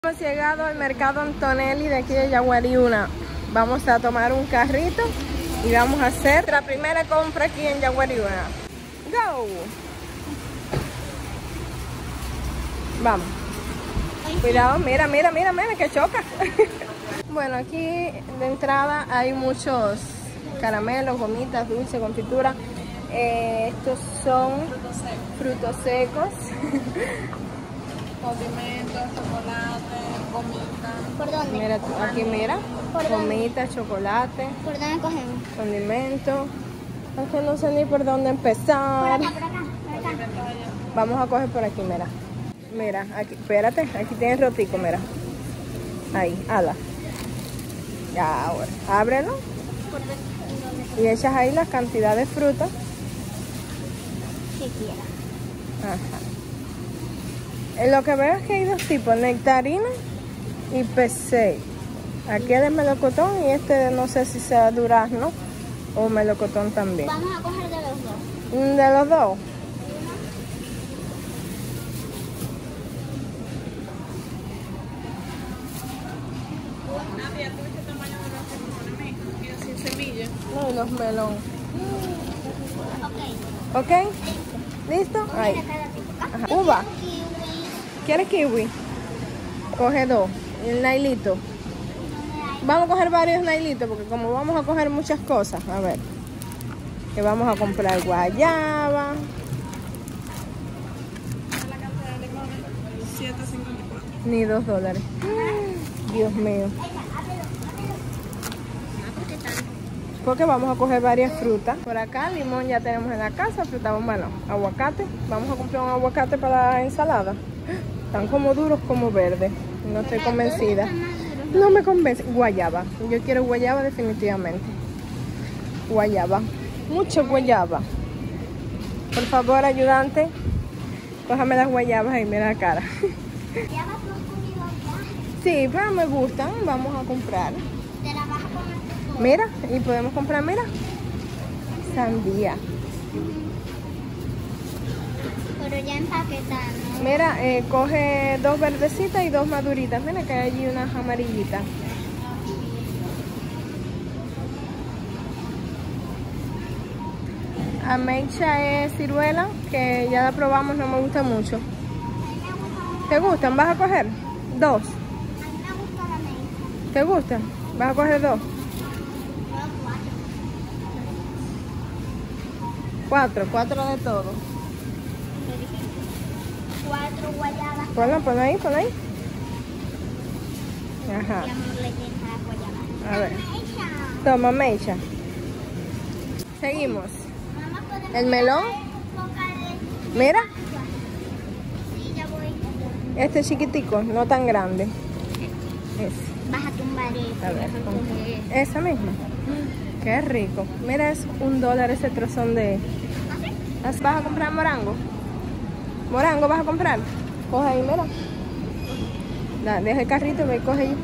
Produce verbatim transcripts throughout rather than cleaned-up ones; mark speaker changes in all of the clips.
Speaker 1: Hemos llegado al mercado Antonelli de aquí de Yaguariúna. Vamos a tomar un carrito y vamos a hacer la primera compra aquí en Yaguariúna. Go. Vamos. Cuidado, mira, mira, mira, mira que choca. Bueno, aquí de entrada hay muchos caramelos, gomitas, dulces, confitura. Eh, estos son frutos secos.
Speaker 2: Condimentos, chocolate, gomita.
Speaker 3: ¿Por dónde?
Speaker 1: Mira, aquí mira, gomita, chocolate,
Speaker 3: ¿Por dónde cogemos?
Speaker 1: condimento. Es que no sé ni por dónde empezar.
Speaker 3: Por acá, por acá, por acá.
Speaker 1: Vamos a coger por aquí, mira. Mira, aquí, espérate, aquí tienes rotico, mira. Ahí, ala. Ya, ahora, ábrelo. Y echas ahí la cantidad de frutas
Speaker 3: Que quiera.
Speaker 1: Ajá. Lo que veo es que hay dos tipos, nectarina y P seis. Aquí es de melocotón y este no sé si sea durazno o melocotón también.
Speaker 3: Vamos a coger de los dos.
Speaker 1: ¿De los dos?
Speaker 2: Nadia, ¿tú viste el tamaño de los limones? Mira, sin semilla.
Speaker 1: No, y los melón.
Speaker 3: Ok.
Speaker 1: ¿Ok? ¿Listo? Ahí.
Speaker 3: Mira cada tipo. Ah,
Speaker 1: Ajá.
Speaker 3: yo
Speaker 1: Uva.
Speaker 3: quiero kiwi.
Speaker 1: ¿Quieres kiwi? Coge dos. Y el nailito. Vamos a coger varios nailitos porque como vamos a coger muchas cosas. A ver. Que vamos a comprar guayaba.
Speaker 2: La cantidad de limones, siete cincuenta y cuatro.
Speaker 1: Ni dos dólares. Dios mío. Porque vamos a coger varias frutas. Por acá limón ya tenemos en la casa, fruta bomba no. Aguacate. Vamos a comprar un aguacate para la ensalada. Están como duros como verdes. No estoy convencida. No me convence. Guayaba. Yo quiero guayaba definitivamente. Guayaba. Mucho guayaba. Por favor, ayudante. Cójame las guayabas y mira la cara.
Speaker 3: Ya vas a comido ya.
Speaker 1: Sí, pero me gustan. Vamos a comprar.
Speaker 3: Te la vas a comer tú.
Speaker 1: Mira, y podemos comprar, mira. Sandía.
Speaker 3: Pero ya empaquetando.
Speaker 1: Mira, eh, coge dos verdecitas y dos maduritas. Mira que hay allí unas amarillitas. Ameixa es ciruela, que ya la probamos, no me gusta mucho. ¿Te gustan? ¿Vas a coger? Dos.
Speaker 3: A mí me gusta la menta.
Speaker 1: ¿Te gustan? ¿Vas a coger dos?
Speaker 3: Yo
Speaker 1: Cuatro,
Speaker 3: cuatro.
Speaker 1: cuatro de todo.
Speaker 3: Cuatro guayabas.
Speaker 1: Ponlo, ponlo ahí, ponlo ahí. Ajá.
Speaker 3: Mi amor, le tienes a la guayaba.
Speaker 1: A ver.
Speaker 3: Ella.
Speaker 1: Toma, Meixa. Seguimos.
Speaker 3: Mamá, ¿podemos
Speaker 1: El melón.
Speaker 3: enfocar el-
Speaker 1: Mira,
Speaker 3: Sí, ya voy.
Speaker 1: este chiquitico, no tan grande. Ese.
Speaker 3: Vas a tumbar eso.
Speaker 1: A ver,
Speaker 3: vas a
Speaker 1: con-
Speaker 3: coger.
Speaker 1: esa misma. Qué rico. Mira, es un dólar ese trozón de... ¿Vas a comprar morango? ¿Morango vas a comprar? Coge ahí, mira. Da, deja el carrito, ve, coge ahí.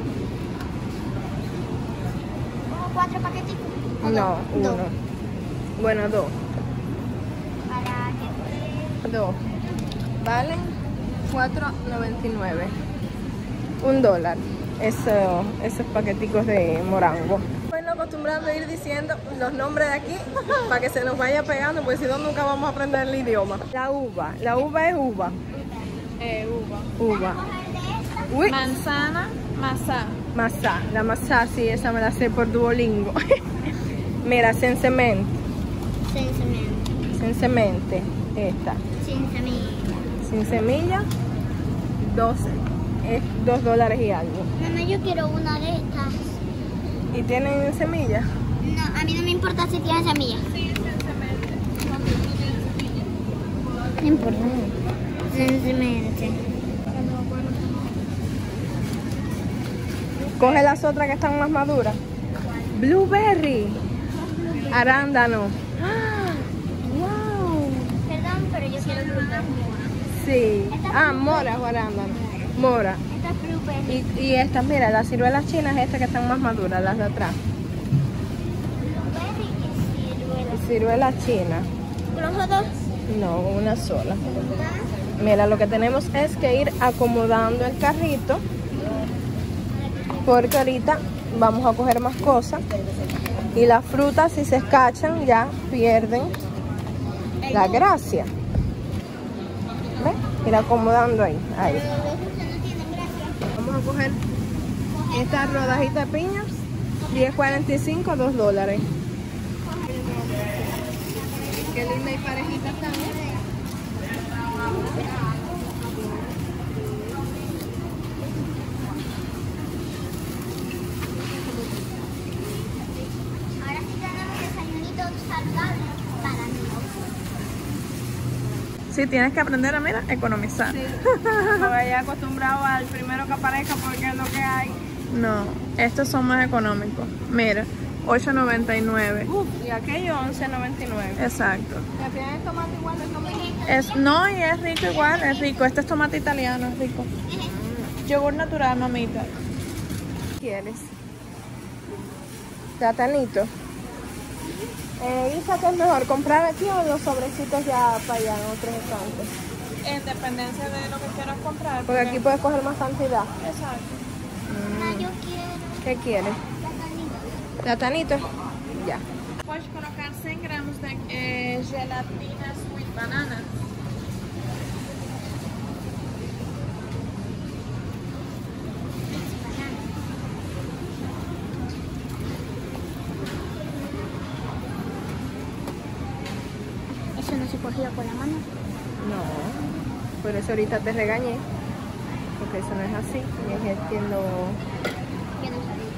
Speaker 3: ¿Como cuatro paquetitos? ¿O
Speaker 1: No,
Speaker 3: dos?
Speaker 1: uno.
Speaker 3: Dos.
Speaker 1: Bueno, dos.
Speaker 3: Para que...
Speaker 1: Dos. Valen cuatro noventa y nueve. Un dólar. Eso, esos paqueticos de morango. Bueno, acostumbrando a ir diciendo los nombres de aquí para que se nos vaya pegando, porque si no nunca vamos a aprender el idioma. La uva. La uva es uva.
Speaker 2: Eh, uva.
Speaker 1: Uva. Uy.
Speaker 2: Manzana, masá.
Speaker 1: Masá. La masá, sí, esa me la sé por Duolingo. Mira, sin cement.
Speaker 3: Sin semilla.
Speaker 1: Sin semente. Esta.
Speaker 3: Sin semilla.
Speaker 1: Sin semilla. doce. Es dos dólares y algo.
Speaker 3: Mamá, yo quiero una de estas.
Speaker 1: ¿Y tienen semilla?
Speaker 3: No, a mí no me importa si tiene semilla. No importa. Sin semilla.
Speaker 1: Coge las otras que están más maduras. Blueberry. Arándano. ¡Ah! ¡Wow!
Speaker 3: Perdón, pero yo quiero blueberry.
Speaker 1: Sí. Ah, mora o arándano. Mora.
Speaker 3: Esta es blueberry.
Speaker 1: Y, y estas, mira, las ciruelas chinas, estas que están más maduras, las de atrás.
Speaker 3: Blueberry y ciruela.
Speaker 1: Ciruelas chinas.
Speaker 3: ¿Con los dos?
Speaker 1: No, una sola. Mira, lo que tenemos es que ir acomodando el carrito, porque ahorita vamos a coger más cosas y las frutas, si se escachan, ya pierden la gracia. ¿Ves? Ir acomodando ahí, ahí. Vamos a coger esta rodajita de piñas, diez cuarenta y cinco, dos dólares. Qué linda y parejita están, ¿eh?
Speaker 3: Ahora sí tenemos desayunitos saludables para niños.
Speaker 2: Sí, tienes que aprender a, mira, economizar.
Speaker 1: Sí. Me voy acostumbrado al primero que aparezca porque es lo que hay.
Speaker 2: No, estos son más económicos. Mira, ocho noventa y nueve.
Speaker 1: Uf, y aquello once noventa y nueve.
Speaker 2: Exacto.
Speaker 1: ¿Ya tienen tomate igual de tomate?
Speaker 2: Es, no, y es rico igual, es rico. Este es tomate italiano, es rico. Yogur natural, mamita.
Speaker 1: ¿Quieres? Platanito. Eh, Isa, ¿qué es mejor? ¿Comprar aquí o los sobrecitos ya para allá en otros estantes?
Speaker 2: En dependencia de lo que quieras comprar.
Speaker 1: Porque aquí puedes coger más cantidad.
Speaker 2: Exacto.
Speaker 3: Mamá, yo quiero
Speaker 1: ¿Qué quieres?
Speaker 3: platanito.
Speaker 1: ¿Platanito? Ya.
Speaker 2: Puedes colocar cien gramos de eh, gelatina sweet banana.
Speaker 3: Eso no se cogía con la mano.
Speaker 1: No. Por eso ahorita te regañé. Porque eso no es así. Y es que no...
Speaker 3: Yo no sabía.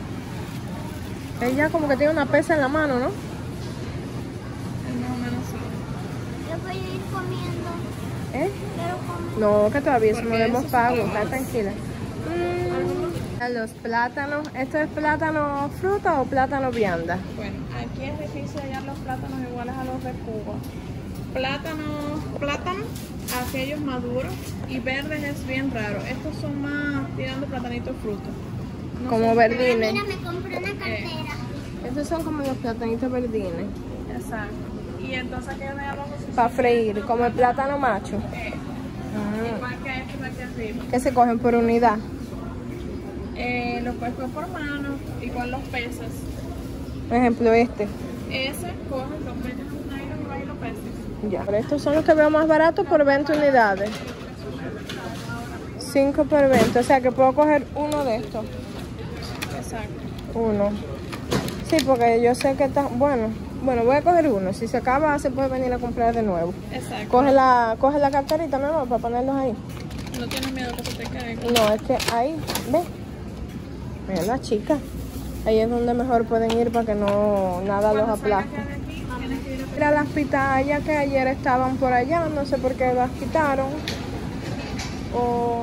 Speaker 1: Ella como que tiene una pesa en la mano, ¿no?
Speaker 2: Es más o menos así.
Speaker 3: Yo voy a ir comiendo.
Speaker 1: ¿Eh?
Speaker 3: Quiero comer.
Speaker 1: No, que todavía eso no
Speaker 2: Porque
Speaker 1: le hemos
Speaker 2: esos
Speaker 1: pago.
Speaker 2: son
Speaker 1: Está
Speaker 2: más.
Speaker 1: tranquila. Mm, a los plátanos. ¿Esto es plátano fruta o plátano vianda?
Speaker 2: Bueno, aquí es difícil hallar los plátanos iguales a los de Cuba. Plátanos, plátanos, aquellos maduros y verdes es bien raro. Estos son más tirando platanitos frutos. No
Speaker 1: Como
Speaker 2: son-
Speaker 1: verdines.
Speaker 3: Mira, me compré una cartera.
Speaker 1: Estos son como los platanitos verdines.
Speaker 2: Exacto. Y entonces aquellos de abajo sí
Speaker 1: Para freír, como el plátano macho.
Speaker 2: son eh,
Speaker 1: Ah,
Speaker 2: igual que estos de aquí arriba.
Speaker 1: que se cogen por unidad.
Speaker 2: Eh, los puedes coger por mano, igual los pesas.
Speaker 1: Por ejemplo, este.
Speaker 2: Ese coges, los metes en un nylon y vas y lo pesas.
Speaker 1: Ya. Pero estos son los que veo más baratos por veinte unidades. cinco por veinte. O sea que puedo coger uno de estos.
Speaker 2: Exacto.
Speaker 1: Uno. Sí, porque yo sé que está... Bueno, bueno, voy a coger uno. Si se acaba, se puede venir a comprar de nuevo.
Speaker 2: Exacto.
Speaker 1: Coge la, coge la carterita, mi amor, para ponerlos ahí.
Speaker 2: No tienes miedo que se te caiga.
Speaker 1: No, es que ahí, ve. Mira la chica. Ahí es donde mejor pueden ir para que no nada los aplaste. Mira las pitayas que ayer estaban por allá, no sé por qué las quitaron. O...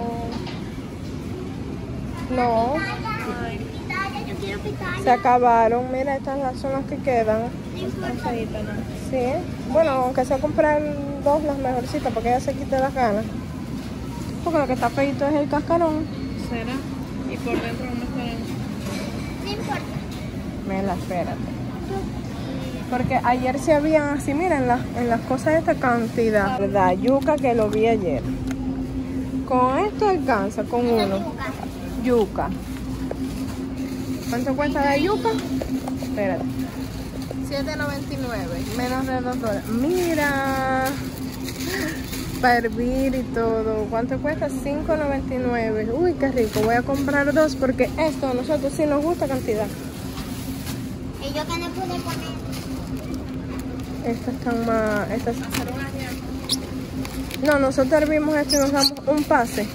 Speaker 1: No,
Speaker 3: Pitaya, yo quiero pitaya.
Speaker 1: se acabaron. Mira, estas son las que quedan.
Speaker 3: No importa.
Speaker 1: Sí, bueno, aunque sea comprar dos las mejorcitas para que ella se quite las ganas. Porque lo que está feito es el cascarón.
Speaker 2: ¿Será? Y por dentro no estarán.
Speaker 3: No importa.
Speaker 1: Mira, espérate. Porque ayer sí habían así, miren, en, las- en las cosas de esta cantidad. ¿Verdad? Yuca que lo vi ayer. Con esto alcanza, con uno. Yuca. ¿Cuánto cuesta la yuca? Espérate. siete noventa y nueve, menos de dos dólares. Mira. Para hervir y todo. ¿Cuánto cuesta? cinco noventa y nueve. Uy, qué rico. Voy a comprar dos porque esto a nosotros sí nos gusta cantidad.
Speaker 3: Y yo que no pude comer.
Speaker 1: Estas están más... Estas... No, nosotros hervimos esto y nos damos un pase.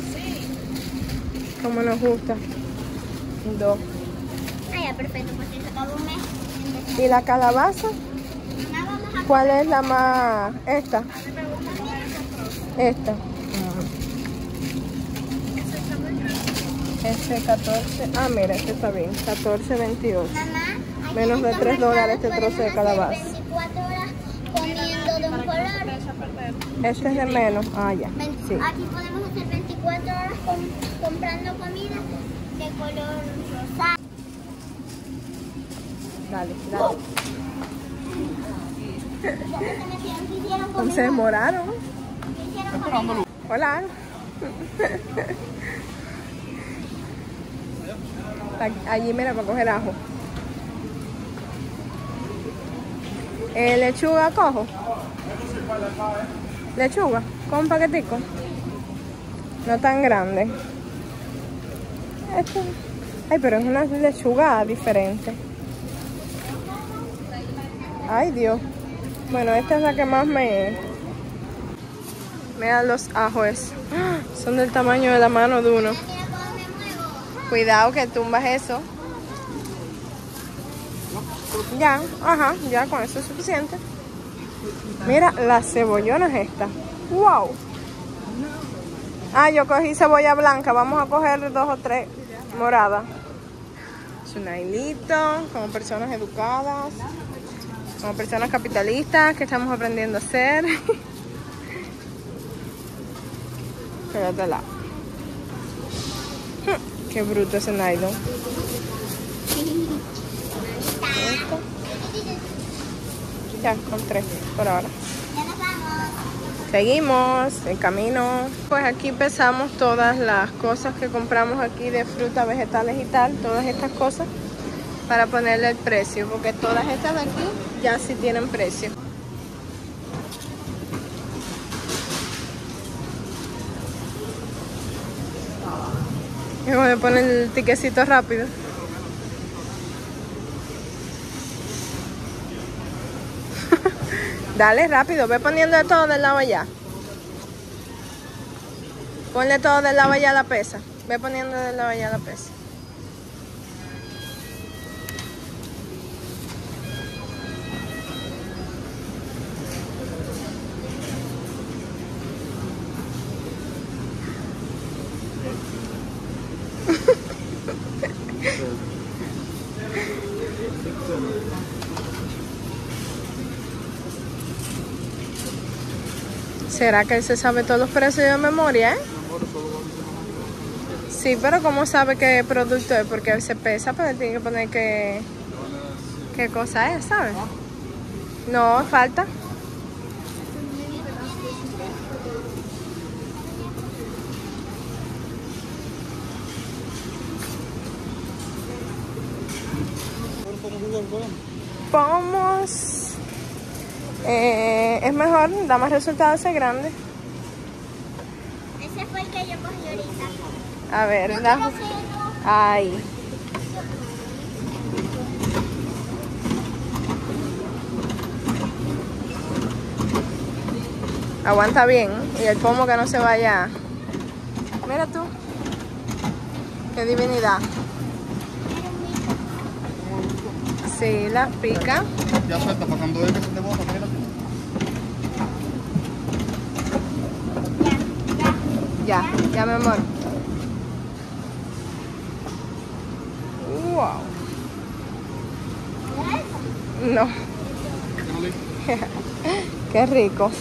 Speaker 1: Como nos gusta. Dos.
Speaker 3: Ah, ya, perfecto, pues si se acabó un mes.
Speaker 1: ¿Y la calabaza?
Speaker 3: Mamá, vamos a
Speaker 1: ¿Cuál es la más...? Esta. Esta. Este catorce. Ah, mira, este está bien. catorce veintiocho.
Speaker 3: Mamá, aquí
Speaker 1: Menos
Speaker 3: en
Speaker 1: de
Speaker 3: estos
Speaker 1: tres dólares
Speaker 3: mercados
Speaker 1: este trozo de
Speaker 3: podemos hacer
Speaker 1: calabaza.
Speaker 3: veinticuatro horas comiendo de un color.
Speaker 1: Este es de menos. Ah, ya.
Speaker 3: Vein-
Speaker 1: Sí.
Speaker 3: Aquí podemos hacer veinticuatro horas com- comprando comida de color rosado.
Speaker 1: Dale, dale.
Speaker 3: Ya se metieron, quisieron
Speaker 1: ¿Cómo se
Speaker 3: comer.
Speaker 1: demoraron?
Speaker 3: Quisieron
Speaker 4: Esperándolo.
Speaker 1: Hola. Allí, mira, para coger ajo. Eh, lechuga cojo. Lechuga, con un paquetico. No tan grande. Esto. Ay, pero es una lechuga diferente. Ay, Dios. Bueno, esta es la que más me... Mira los ajos. Son del tamaño de la mano de uno. Cuidado que tumbas eso. Ya, ajá, ya con eso es suficiente. Mira, la cebollona es esta. ¡Wow! Ah, yo cogí cebolla blanca. Vamos a coger dos o tres moradas. Es un hilito, como personas educadas, como personas capitalistas que estamos aprendiendo a hacer. Quédate al lado. Qué bruto ese nylon. Ya, con tres por ahora. Seguimos el camino. Pues aquí pesamos todas las cosas que compramos aquí de fruta, vegetales y tal, todas estas cosas, para ponerle el precio, porque todas estas de aquí ya sí tienen precio. Y voy a poner el tiquecito rápido. Dale rápido, ve poniendo de todo del lado allá. Ponle todo del lado allá a la pesa. Ve poniendo del lado allá a la pesa. ¿Será que él se sabe todos los precios de memoria, eh? Sí, pero ¿cómo sabe qué producto es? Porque él se pesa, pero él tiene que poner qué, qué cosa es, ¿sabes? No, falta. Vamos. Eh, es mejor, da más resultados ese grande.
Speaker 3: Ese fue el que yo cogí ahorita.
Speaker 1: A ver, da. Ay. Aguanta bien. Y el pomo que no se vaya. Mira tú. Qué divinidad. Sí, la pica.
Speaker 4: Ya suelta, para cuando ve que se te bota, mira.
Speaker 3: Ya,
Speaker 1: Ya, ya mi amor. Wow.
Speaker 3: ya.
Speaker 1: No. Qué rico.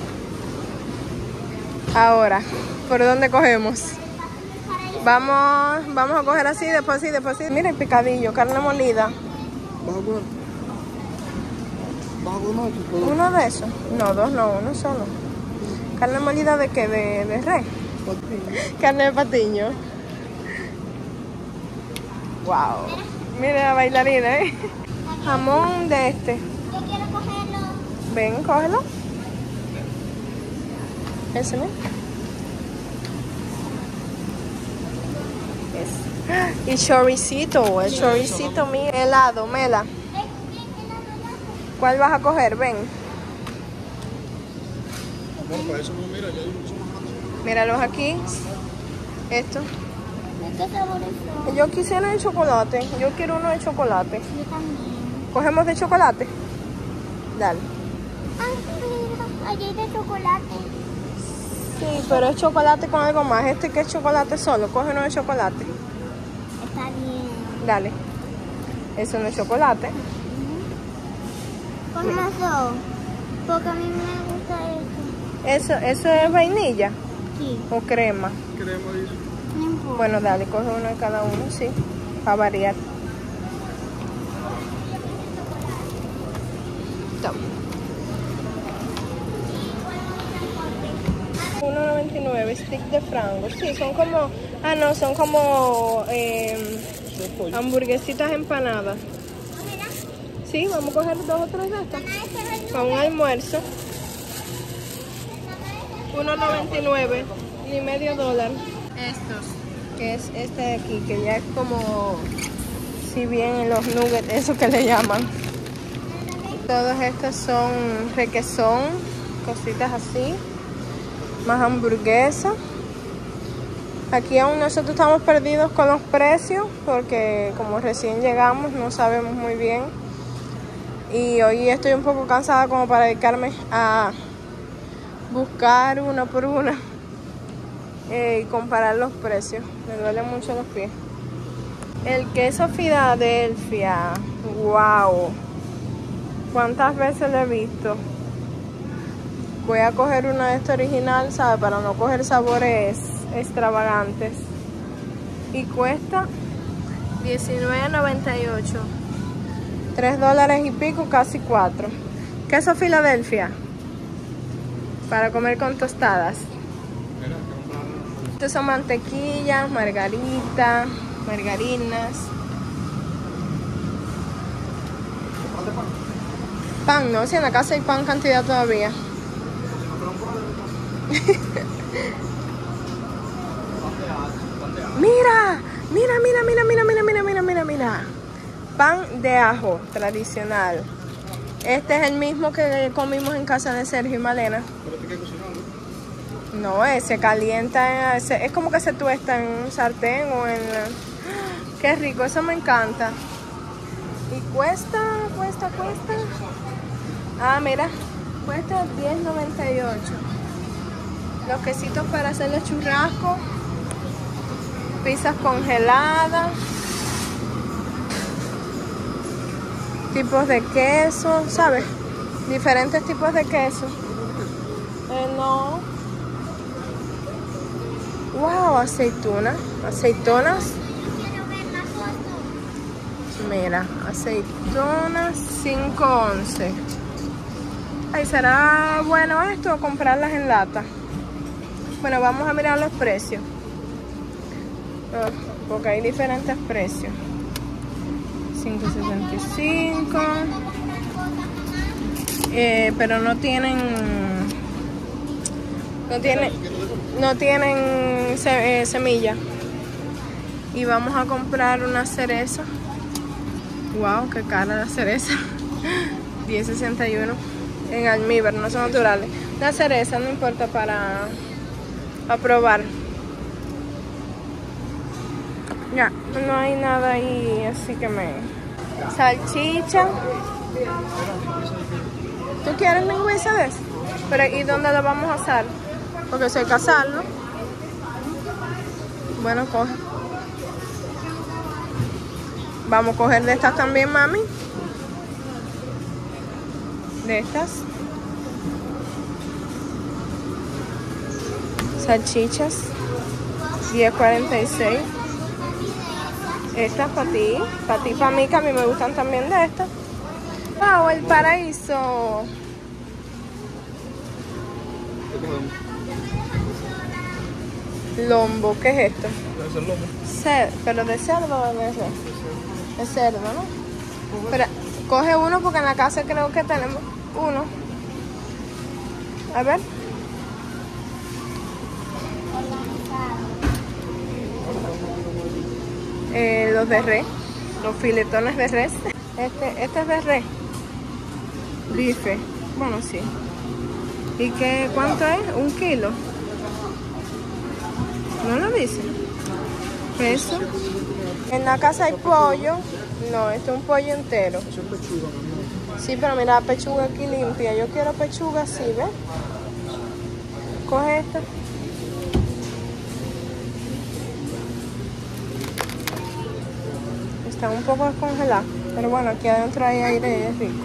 Speaker 1: Ahora, ¿por dónde cogemos? Vamos, vamos a coger así, después así, después así. Mira el picadillo, carne molida.
Speaker 4: ¿Vas a coger? ¿Vas a coger uno?
Speaker 1: ¿Uno de esos? No, dos no, uno solo. ¿Carne molida de qué? ¿De, de res? Carne de patiño. Wow. Mira la bailarina, ¿eh? Jamón de este.
Speaker 3: Yo quiero cogerlo.
Speaker 1: Ven, cógelo. Ese, ¿no? Es. Y choricito, el choricito mío. Helado, Mela. ¿Cuál vas a coger? Ven.
Speaker 4: Amor, para eso no, mira, ya hay mucho más.
Speaker 1: Míralos aquí. Esto.
Speaker 3: ¿De qué sabor es?
Speaker 1: Yo quisiera de chocolate. Yo quiero uno de chocolate.
Speaker 3: Yo también.
Speaker 1: ¿Cogemos de chocolate? Dale.
Speaker 3: Ay, mira, allí hay de chocolate.
Speaker 1: Sí, pero es chocolate con algo más. Este que es chocolate solo. Coge uno de chocolate.
Speaker 3: Está bien.
Speaker 1: Dale. Eso no es chocolate.
Speaker 3: Con las dos. Porque a mí me gusta eso.
Speaker 1: Eso, eso es vainilla
Speaker 3: Sí.
Speaker 1: o crema.
Speaker 4: Queremos ir.
Speaker 3: No importa.
Speaker 1: Bueno, dale, coge uno de cada uno, sí. Para variar. Toma. uno noventa y nueve, stick de frango. Sí, son como, ah no, son como eh, hamburguesitas empanadas. Sí, vamos a coger dos o tres de estas. Para un almuerzo. uno noventa y nueve y medio dólar. Estos, que es este de aquí, que ya es como, si bien los nuggets, eso que le llaman. Todos estos son requesón, cositas así. Más hamburguesa. Aquí aún nosotros estamos perdidos con los precios porque como recién llegamos no sabemos muy bien. Y hoy estoy un poco cansada como para dedicarme a buscar una por una eh, y comparar los precios. Me duelen mucho los pies. El queso Filadelfia. Wow. ¿Cuántas veces lo he visto? Voy a coger uno de este original, ¿sabe? Para no coger sabores extravagantes. Y cuesta diecinueve noventa y ocho. tres dólares y pico, casi cuatro. Queso Filadelfia. Para comer con tostadas. Estos son mantequillas, margarita, margarinas. Pan, no, si en la casa hay pan cantidad todavía. Mira, mira, mira, mira, mira, mira, mira, mira, mira, mira. Pan de ajo tradicional. Este es el mismo que comimos en casa de Sergio y Malena. No, ese calienta, ese, es como que se tuesta en un sartén o en... Qué rico, eso me encanta. Y cuesta, cuesta, cuesta. Ah, mira, cuesta diez noventa y ocho. Los quesitos para hacer los churrascos. Pizzas congeladas. Tipos de queso, ¿sabes? Diferentes tipos de queso. Eh, no. Wow, aceituna. Aceitonas. Mira, aceitonas cinco once. Ay, ¿será bueno esto o comprarlas en lata? Bueno, vamos a mirar los precios. Oh, porque hay diferentes precios. cinco sesenta y cinco. Eh, pero no tienen... No tienen... No tienen se, eh, semilla. Y vamos a comprar una cereza. Wow, qué cara la cereza. diez sesenta y uno. En almíbar, no son naturales. La cereza no importa para a probar. Ya, no hay nada ahí, así que me... Salchicha. ¿Tú quieres lingüiza de eso? Pero ¿y dónde la vamos a asar? Porque eso hay que asarlo. Bueno, coge. Vamos a coger de estas también, mami. De estas. Salchichas. diez cuarenta y seis. Estas para ti. Para ti, para mí, que a mí me gustan también de estas. Wow, el paraíso. Lombo, ¿qué es esto?
Speaker 4: Debe ser lomo.
Speaker 1: Cer ¿Pero de cerdo o de res? De cerdo, ¿no? Pero coge uno porque en la casa creo que tenemos uno. A ver. Eh, los de res. Los filetones de res. Este, este es de res. Bife. Bueno, sí. ¿Y qué? ¿Cuánto es? ¿Un kilo? ¿No lo dice? Eso. En la casa hay pollo. No, esto es un pollo entero.
Speaker 4: Eso es pechuga, mi amor.
Speaker 1: Sí, pero mira la pechuga aquí limpia. Yo quiero pechuga así, ¿ves? Coge esta. Está un poco descongelada. Pero bueno, aquí adentro hay aire y es rico.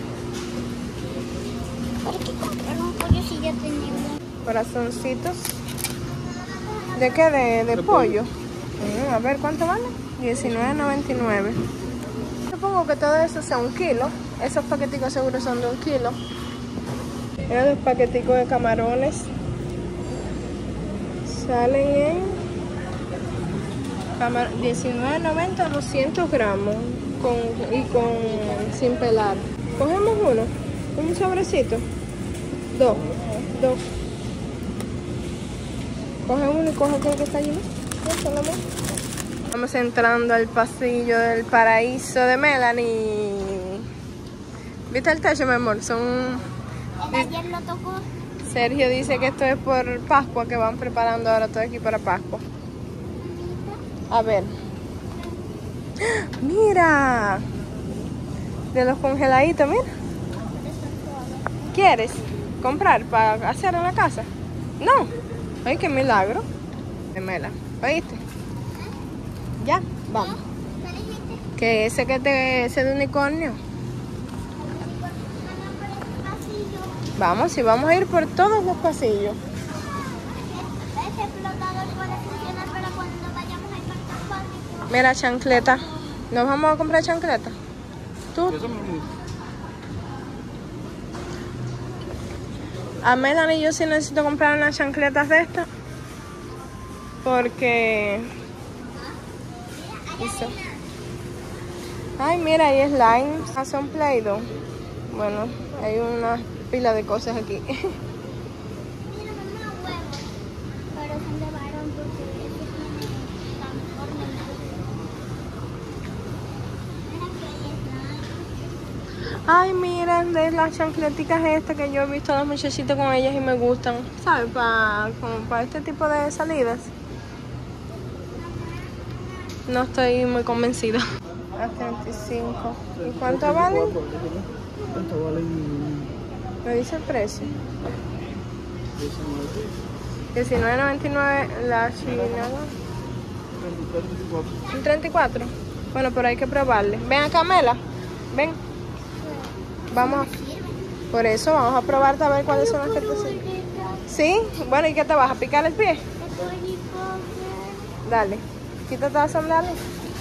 Speaker 3: ¿Por qué comprar un pollo si ya tenemos?
Speaker 1: Corazoncitos. ¿De qué? De, de pollo. Mm, a ver, ¿cuánto vale? diecinueve noventa y nueve. Supongo que todo eso sea un kilo. Esos paqueticos seguro son de un kilo. Mira los paqueticos de camarones. Salen en diecinueve noventa, doscientos gramos con, y con sin pelar. Cogemos uno, un sobrecito. Dos, dos. Coge uno y coge aquel que está allí. Estamos entrando al pasillo del paraíso de Melanie. ¿Viste el techo, mi amor? Son...
Speaker 3: El ayer lo tocó.
Speaker 1: Sergio dice que esto es por Pascua, que van preparando ahora todo aquí para Pascua. A ver. ¡Mira! De los congeladitos, mira. ¿Quieres comprar para hacer en la casa? No. Ay, qué milagro. De Mela. ¿Oíste? Ya, vamos. Que ese que te... ese de unicornio. Vamos, y vamos a ir por todos los pasillos.
Speaker 3: Ese flotador puede funcionar para cuando vayamos a ir para el.
Speaker 1: Mira, chancleta. ¿Nos vamos a comprar chancleta? ¿Tú? A Melanie yo sí necesito comprar unas chancletas de estas. Porque... Eso. Ay, mira, ahí es slime. Ah, son Play-Doh. Bueno, hay una pila de cosas aquí.
Speaker 3: Mira, mamá, huevos. Pero son de varón porque esos tienen tan ornamentos. Mira que ahí está.
Speaker 1: Ay, miren, de las chancleticas estas que yo he visto a los muchachitos con ellas y me gustan. ¿Sabes? Para para este tipo de salidas. No estoy muy convencida. A treinta y cinco. ¿Y cuánto valen?
Speaker 4: ¿Cuánto valen?
Speaker 1: Me dice el precio. diecinueve noventa y nueve la china. Un treinta y cuatro. Bueno, pero hay que probarle. Ven acá, Mela. Ven. Vamos. Por eso vamos a probarte a ver cuáles son las que te sirven. ¿Sí? Bueno, ¿y qué te vas a picar el pie? Dale. Quítate las sandalias.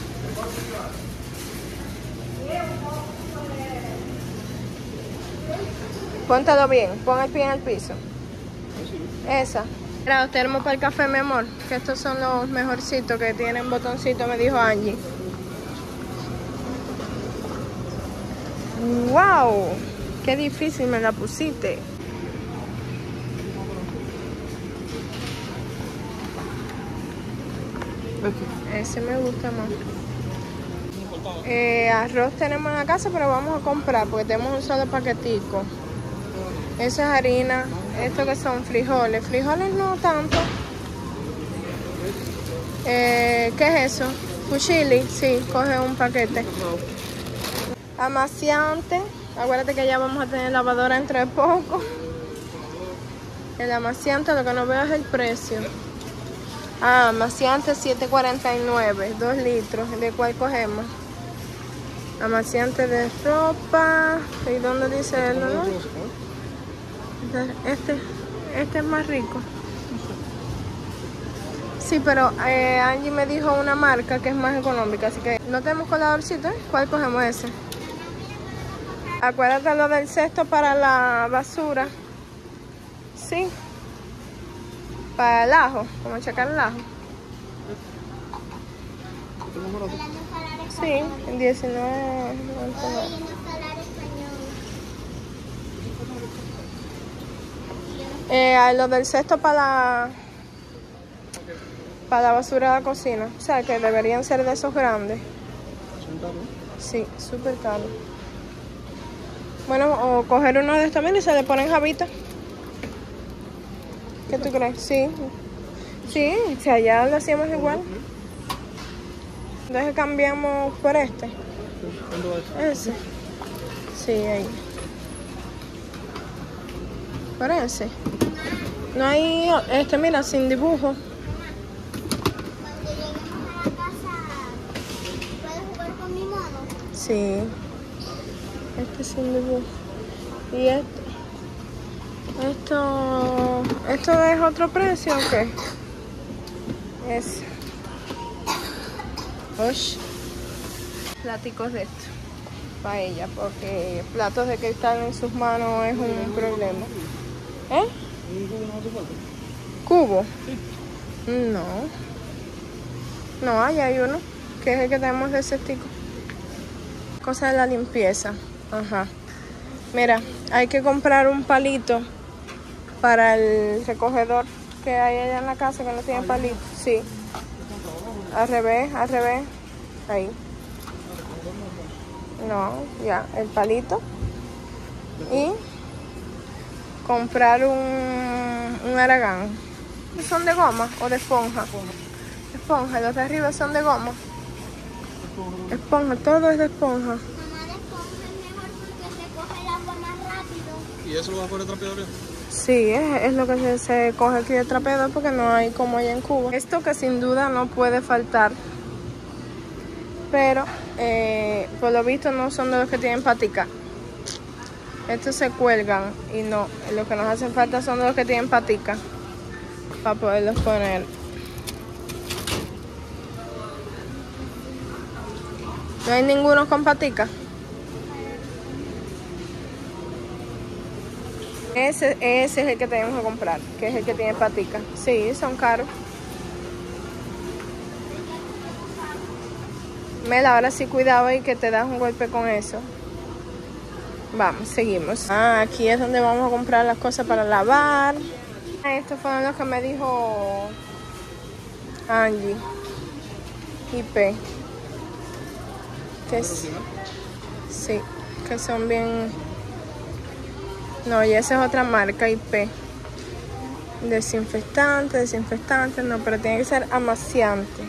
Speaker 1: Póntelo bien, pon el pie en el piso. Esa. Mira, los termos para el café, mi amor. Que estos son los mejorcitos que tienen botoncito, me dijo Angie. ¡Wow! Qué difícil me la pusiste. Ese me gusta más. Eh, arroz tenemos en la casa, pero vamos a comprar porque tenemos un solo paquetico. Eso es harina. Esto que son frijoles. Frijoles no tanto. Eh, ¿Qué es eso? Fuchili. Sí, coge un paquete. Amaciante. Acuérdate que ya vamos a tener lavadora entre poco. El amaciante, lo que no veo es el precio. Ah, amaciante siete cuarenta y nueve, dos litros. ¿De cuál cogemos? Amaciante de ropa. ¿Y dónde dice él, no? Este, este es más rico. Sí, pero eh, Angie me dijo una marca que es más económica, así que no tenemos coladorcito, ¿eh? ¿Cuál cogemos ese? Acuérdate lo del cesto para la basura. Sí. Para el ajo, como checar el ajo. Sí, en diecinueve. Eh, lo del cesto para la, para la basura de la cocina. O sea, que deberían ser de esos grandes. Sí, súper caro. Bueno, o coger uno de estos, y se le ponen jabita. ¿Qué tú crees? Sí. Sí, si allá lo hacíamos igual. Entonces cambiamos por este. Ese. Sí, ahí. Por ese. No hay, este, mira, sin dibujo.
Speaker 3: Cuando lleguemos a la casa, ¿puedo jugar con mi mono?
Speaker 1: Sí. Este sin dibujo. Y este. Esto. ¿Esto es otro precio o qué? Es. Osh. Platicos de esto. Para ella, porque platos de cristal en sus manos es un problema. ¿Eh? ¿Cubo? No. No, ahí hay uno, que es el que tenemos de cestico. Cosa de la limpieza. Ajá. Mira, hay que comprar un palito para el recogedor que hay allá en la casa que no tiene palito. Sí. Al revés, al revés. Ahí. No, ya, el palito. Y comprar un, un aragán. ¿Son de goma o de esponja? De esponja, los de arriba son de goma. Esponja, todo es de esponja.
Speaker 3: Mamá, de esponja es mejor porque se coge el agua más rápido.
Speaker 4: ¿Y eso lo vas a poner trapeador?
Speaker 1: Sí, es, es lo que se, se coge aquí de trapeador porque no hay como allá en Cuba. Esto que sin duda no puede faltar. Pero eh, por lo visto no son de los que tienen patica. Estos se cuelgan y no, los que nos hacen falta son de los que tienen patica para poderlos poner. ¿No hay ninguno con patica? Ese, ese es el que tenemos que comprar, que es el que tiene patica. Sí, son caros. Mela, ahora sí cuidado y que te das un golpe con eso. Vamos, seguimos. Ah, aquí es donde vamos a comprar las cosas para lavar. Estos fueron los que me dijo Angie. I P. Que es, sí, que son bien... No, y esa es otra marca, I P. Desinfectante, desinfectante, no, pero tiene que ser amaciante.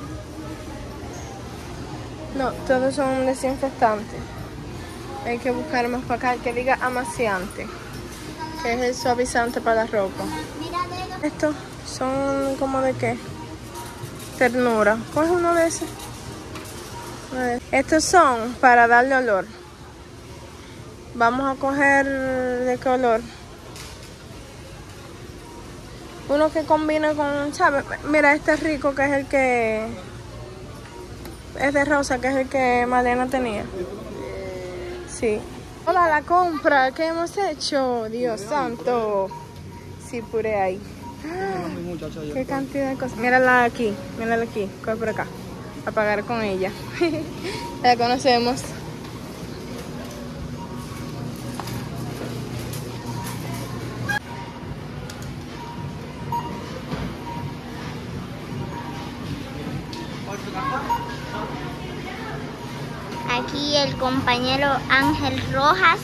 Speaker 1: No, todos son desinfectantes. Hay que buscar más para acá que diga amaciante, que es el suavizante para la ropa.
Speaker 3: Mira, dedo.
Speaker 1: Estos son como de qué? Ternura. ¿Cuál es uno de esos? A ver. Estos son para darle olor. Vamos a coger de qué olor. Uno que combina con, ¿sabes? Mira, este es rico, que es el que es de rosa, que es el que Malena tenía. Sí. Hola, la compra que hemos hecho. Dios santo. Sí, puré ahí. Qué cantidad de cosas. Mírala aquí, mírala aquí, coge por acá. A pagar con ella. La conocemos.
Speaker 3: Aquí el compañero Ángel Rojas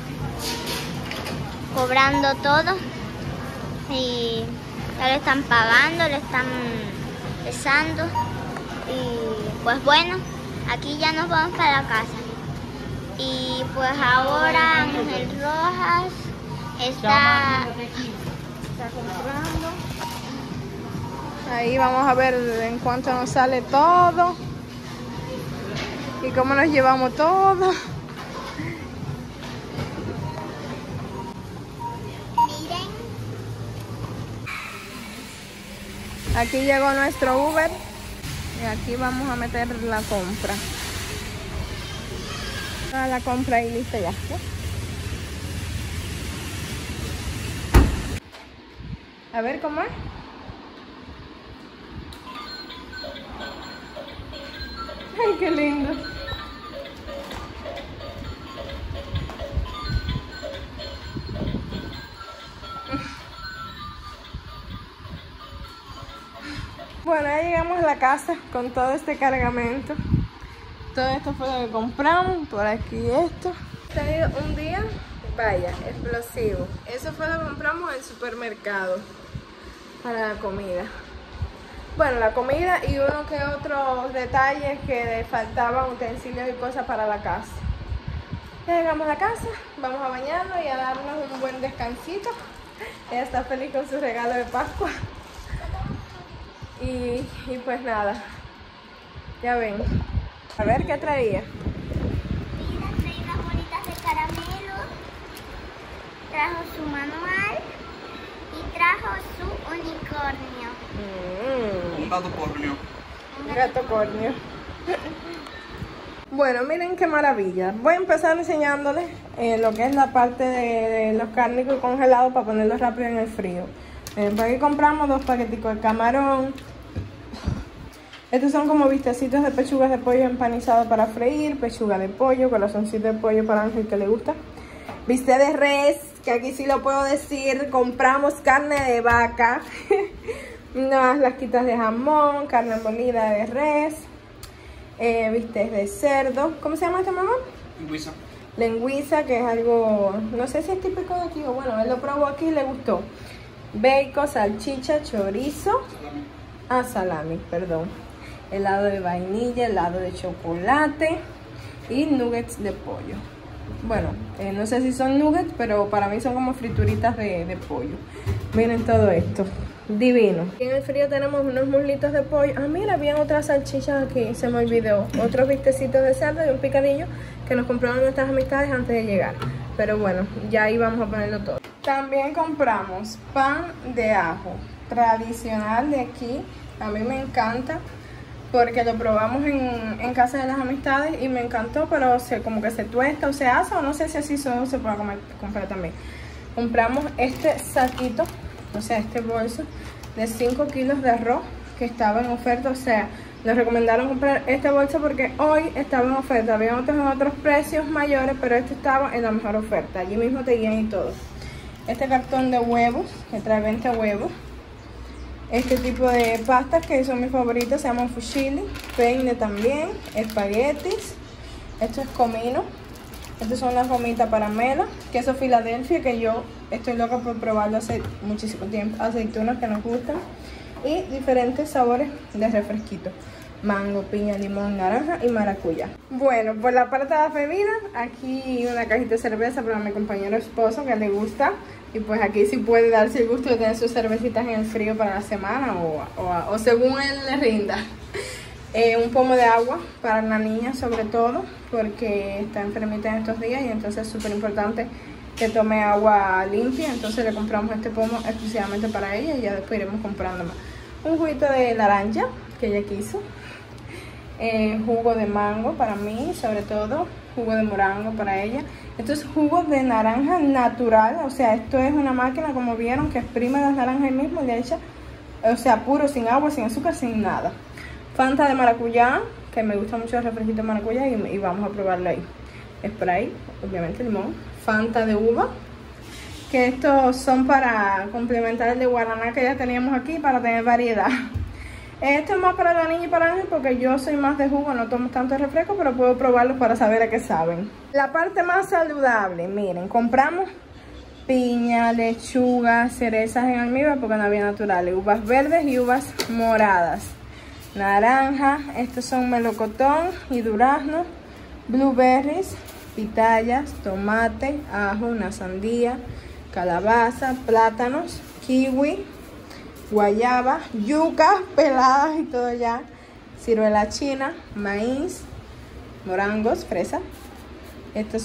Speaker 3: cobrando todo y ya le están pagando, le están pesando y pues bueno, aquí ya nos vamos para la casa y pues ahora Ángel Rojas está,
Speaker 1: Está comprando. Ahí vamos a ver en cuánto nos sale todo y cómo nos llevamos todo.
Speaker 3: miren,
Speaker 1: Aquí llegó nuestro Uber y aquí vamos a meter la compra. Toda la compra y listo ya. A ver cómo es. Ay, qué lindo. Bueno, ya llegamos a la casa con todo este cargamento. Todo esto fue lo que compramos. Por aquí esto. Ha tenido un día, vaya, explosivo. Eso fue lo que compramos en el supermercado para la comida. Bueno, la comida y uno que otros detalles que le faltaban, utensilios y cosas para la casa. Ya llegamos a la casa, vamos a bañarnos y a darnos un buen descansito. Ella está feliz con su regalo de Pascua. Y, y pues nada, ya ven. A ver qué traía.
Speaker 3: mira, trae unas bolitas de caramelo, trajo su manual y trajo su unicornio.
Speaker 1: Mm.
Speaker 4: Un gato cornio.
Speaker 1: Gato cornio. Bueno, miren qué maravilla. Voy a empezar enseñándoles eh, lo que es la parte de, de los cárnicos congelados para ponerlos rápido en el frío. Eh, para aquí compramos dos paqueticos de camarón. Estos son como vistecitos de pechugas de pollo empanizado para freír, pechuga de pollo, corazoncito de pollo para Ángel que le gusta. Bistec de res, que aquí sí lo puedo decir, compramos carne de vaca. Unas lasquitas de jamón, carne molida de res, eh, bistec de cerdo. ¿Cómo se llama este, mamá?
Speaker 4: Lengüiza.
Speaker 1: Lengüiza, que es algo, no sé si es típico de aquí o bueno, él lo probó aquí y le gustó. Bacon, salchicha, chorizo.
Speaker 4: Salami.
Speaker 1: Ah, salami, perdón. Helado de vainilla, helado de chocolate y nuggets de pollo. Bueno, eh, no sé si son nuggets, pero para mí son como frituritas de, de pollo. Miren todo esto, divino. Aquí en el frío tenemos unos muslitos de pollo. Ah, mira, había otras salchichas aquí, se me olvidó. Otros vistecitos de cerdo y un picadillo que nos compraron nuestras amistades antes de llegar. Pero bueno, ya ahí vamos a ponerlo todo. También compramos pan de ajo, tradicional de aquí. A mí me encanta porque lo probamos en, en casa de las amistades y me encantó, pero se, como que se tuesta o se asa, o no sé si así solo se puede comer, comprar también. Compramos este saquito, o sea, este bolso de cinco kilos de arroz que estaba en oferta, o sea, nos recomendaron comprar este bolso porque hoy estaba en oferta. Había otros en otros precios mayores, pero este estaba en la mejor oferta. Allí mismo te guían y todo. Este cartón de huevos, que trae veinte huevos. Este tipo de pastas que son mis favoritas, se llaman fusilli. Peine también, espaguetis. Esto es comino. Estas son las gomitas para mela. Queso Filadelfia, que yo estoy loca por probarlo hace muchísimo tiempo. Aceitunas que nos gustan. Y diferentes sabores de refresquito: mango, piña, limón, naranja y maracuyá. Bueno, por la parte de la bebida, aquí una cajita de cerveza para mi compañero esposo que le gusta. Y pues aquí sí puede darse el gusto de tener sus cervecitas en el frío para la semana o, o, o según él le rinda. Eh, un pomo de agua para la niña sobre todo, porque está enfermita en estos días y entonces es súper importante que tome agua limpia. Entonces le compramos este pomo exclusivamente para ella y ya después iremos comprando más. Un juguito de naranja que ella quiso. Eh, jugo de mango para mí, sobre todo. Jugo de morango para ella. Esto es jugo de naranja natural, o sea, esto es una máquina, como vieron, que exprime las naranjas ahí mismo y le echa, o sea, puro, sin agua, sin azúcar, sin nada. Fanta de maracuyá, que me gusta mucho el refresquito de maracuyá y, y vamos a probarlo ahí. Spray, obviamente limón. Fanta de uva, que estos son para complementar el de guaraná que ya teníamos aquí, para tener variedad. Esto es más para la niña y para Ángel porque yo soy más de jugo, no tomo tanto refresco, pero puedo probarlos para saber a qué saben. La parte más saludable, miren, compramos piña, lechuga, cerezas en almíbar porque no había naturales, uvas verdes y uvas moradas, naranja, estos son melocotón y durazno, blueberries, pitayas, tomate, ajo, una sandía, calabaza, plátanos, kiwi, guayaba, yucas peladas y todo ya, ciruela china, maíz, morangos, fresa. Estos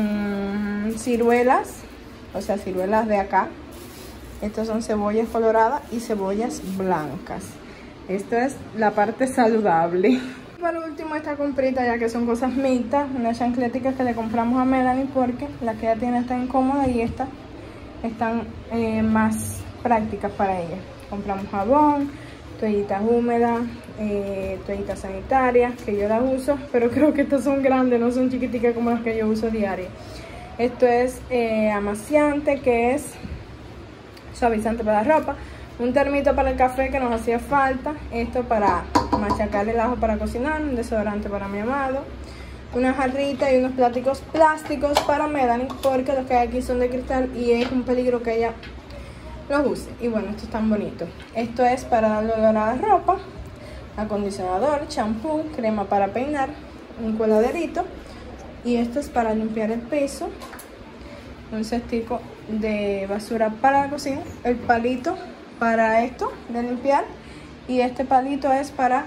Speaker 1: son ciruelas, o sea, ciruelas de acá. Estos son cebollas coloradas y cebollas blancas. Esto es la parte saludable. Por último, esta comprita, ya que son cosas mixtas, unas chancleticas que le compramos a Melanie porque las que ella tiene están incómodas y estas están eh, más prácticas para ella. Compramos jabón, toallitas húmedas, eh, toallitas sanitarias, que yo las uso, pero creo que estas son grandes, no son chiquiticas como las que yo uso diario. Esto es eh, amaciante, que es suavizante para la ropa. Un termito para el café que nos hacía falta. Esto para machacar el ajo para cocinar. Un desodorante para mi amado. Una jarrita y unos plásticos plásticos para Melanie, porque los que hay aquí son de cristal y es un peligro que ella los use. Y bueno, esto es tan bonito. Esto es para darle olor a la ropa. Acondicionador, champú, crema para peinar, un coladerito. Y esto es para limpiar el piso. Un cestico de basura para la cocina. El palito para esto de limpiar. Y este palito es para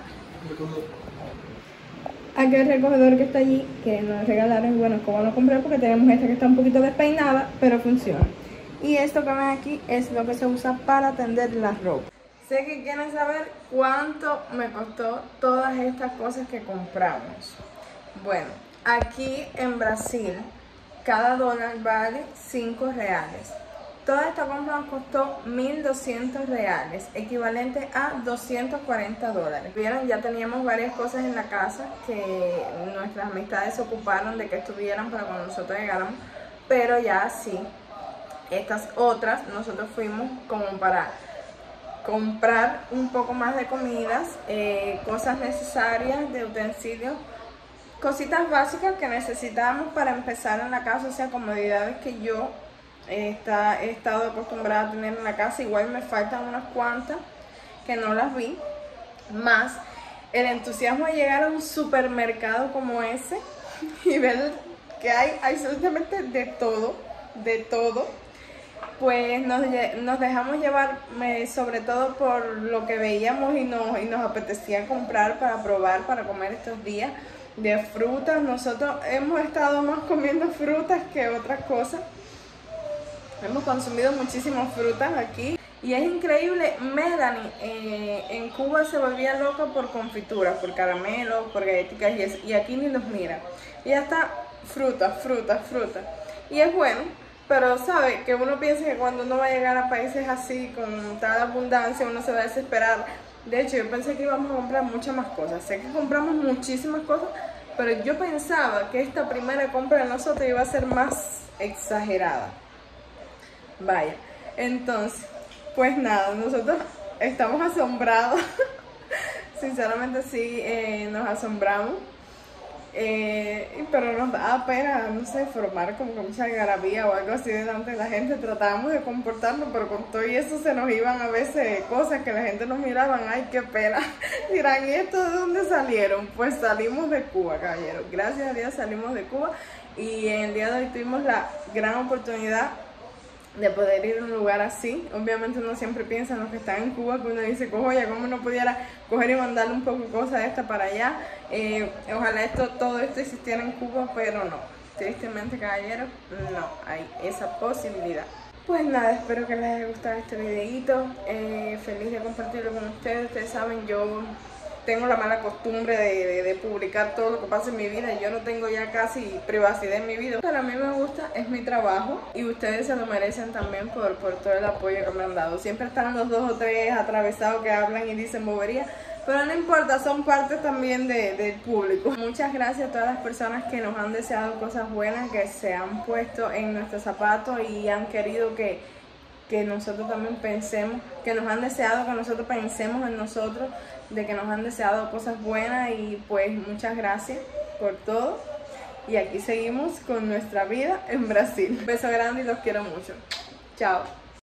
Speaker 1: aquel recogedor que está allí, que nos regalaron. Bueno, como lo compré porque tenemos esta que está un poquito despeinada, pero funciona. Y esto que ven aquí es lo que se usa para tender la ropa. Sé que quieren saber cuánto me costó todas estas cosas que compramos. Bueno, aquí en Brasil cada dólar vale cinco reales. Toda esta compra nos costó mil doscientos reales, equivalente a doscientos cuarenta dólares. Vieron, ya teníamos varias cosas en la casa que nuestras amistades se ocuparon de que estuvieran para cuando nosotros llegáramos, pero ya sí, estas otras nosotros fuimos como para comprar un poco más de comidas, eh, cosas necesarias, de utensilios, cositas básicas que necesitábamos para empezar en la casa, o sea, comodidades que yo Está, he estado acostumbrada a tener en la casa. Igual me faltan unas cuantas que no las vi, más el entusiasmo de llegar a un supermercado como ese y ver que hay absolutamente de todo, de todo. Pues nos, nos dejamos llevar eh, sobre todo por lo que veíamos y nos, y nos apetecía comprar para probar, para comer estos días. De frutas, nosotros hemos estado más comiendo frutas que otras cosas. Hemos consumido muchísimas frutas aquí y es increíble. Melanie eh, en Cuba se volvía loca por confituras, por caramelos, por galletitas y eso, y aquí ni los mira. Y ya está fruta, fruta, fruta. Y es bueno, pero sabe que uno piensa que cuando uno va a llegar a países así con tal abundancia uno se va a desesperar. De hecho, yo pensé que íbamos a comprar muchas más cosas. Sé que compramos muchísimas cosas, pero yo pensaba que esta primera compra de nosotros iba a ser más exagerada. Vaya, entonces, pues nada, nosotros estamos asombrados. Sinceramente sí, eh, nos asombramos. Eh, pero nos da pena, no sé, formar como que mucha algarabía o algo así delante de la gente. Tratábamos de comportarnos, pero con todo y eso se nos iban a veces cosas que la gente nos miraban. Ay, qué pena. Dirán, ¿y esto de dónde salieron? Pues salimos de Cuba, caballeros. Gracias a Dios salimos de Cuba y en el día de hoy tuvimos la gran oportunidad de poder ir a un lugar así. Obviamente uno siempre piensa en los que están en Cuba, que uno dice, cojo ya, ¿cómo no pudiera coger y mandarle un poco de cosas de esta para allá? Eh, ojalá esto, todo esto existiera en Cuba, pero no. Tristemente, caballeros, no hay esa posibilidad. Pues nada, espero que les haya gustado este videito. Eh, feliz de compartirlo con ustedes. Ustedes saben, yo tengo la mala costumbre de, de, de publicar todo lo que pasa en mi vida. Yo no tengo ya casi privacidad en mi vida, pero a mí me gusta, es mi trabajo y ustedes se lo merecen también por, por todo el apoyo que me han dado. Siempre están los dos o tres atravesados que hablan y dicen bobería, pero no importa, son parte también de, del público. Muchas gracias a todas las personas que nos han deseado cosas buenas, que se han puesto en nuestros zapatos y han querido que que nosotros también pensemos, que nos han deseado que nosotros pensemos en nosotros, de que nos han deseado cosas buenas y pues muchas gracias por todo. Y aquí seguimos con nuestra vida en Brasil. Un beso grande y los quiero mucho. Chao.